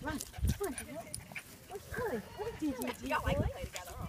Run. Come on. Where's Chloe? Where's Gigi? Y'all like to play together, huh?